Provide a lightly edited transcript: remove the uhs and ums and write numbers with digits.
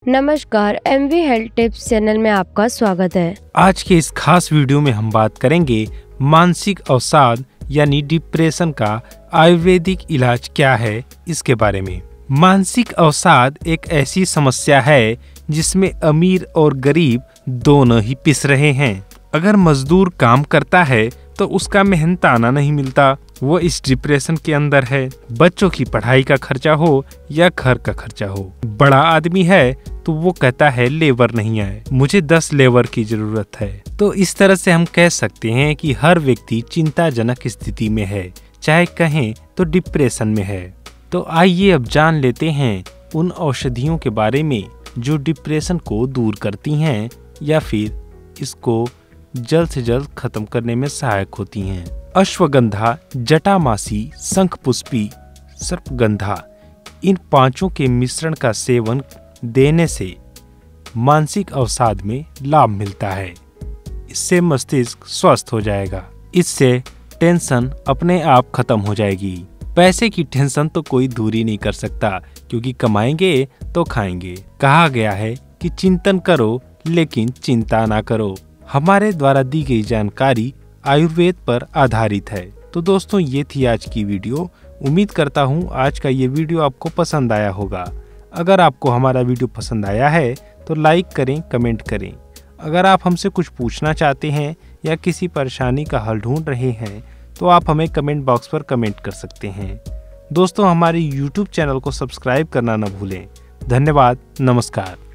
नमस्कार, MV health tips channel में आपका स्वागत है। आज के इस खास वीडियो में हम बात करेंगे मानसिक अवसाद यानी डिप्रेशन का आयुर्वेदिक इलाज क्या है इसके बारे में। मानसिक अवसाद एक ऐसी समस्या है जिसमें अमीर और गरीब दोनों ही पिस रहे हैं। अगर मजदूर काम करता है तो उसका मेहनताना नहीं मिलता, वो इस डिप्रेशन के अंदर है। बच्चों की पढ़ाई का खर्चा हो या घर का खर्चा हो, बड़ा आदमी है तो वो कहता है लेबर नहीं आए, मुझे 10 लेबर की जरूरत है। तो इस तरह से हम कह सकते हैं कि हर व्यक्ति चिंताजनक स्थिति में है, चाहे कहें तो डिप्रेशन में है। तो आइए अब जान लेते हैं उन औषधियों के बारे में जो डिप्रेशन को दूर करती हैं या फिर इसको जल्द से जल्द खत्म करने में सहायक होती हैं। अश्वगंधा, जटामासी, शंखपुष्पी, सर्पगंधा, इन पांचों के मिश्रण का सेवन देने से मानसिक अवसाद में लाभ मिलता है। इससे मस्तिष्क स्वस्थ हो जाएगा, इससे टेंशन अपने आप खत्म हो जाएगी। पैसे की टेंशन तो कोई दूर ही नहीं कर सकता, क्योंकि कमाएंगे तो खाएंगे। कहा गया है कि चिंतन करो लेकिन चिंता ना करो। हमारे द्वारा दी गई जानकारी आयुर्वेद पर आधारित है। तो दोस्तों, ये थी आज की वीडियो। उम्मीद करता हूँ आज का ये वीडियो आपको पसंद आया होगा। अगर आपको हमारा वीडियो पसंद आया है तो लाइक करें, कमेंट करें। अगर आप हमसे कुछ पूछना चाहते हैं या किसी परेशानी का हल ढूंढ रहे हैं तो आप हमें कमेंट बॉक्स पर कमेंट कर सकते हैं। दोस्तों, हमारे YouTube चैनल को सब्सक्राइब करना न भूलें। धन्यवाद, नमस्कार।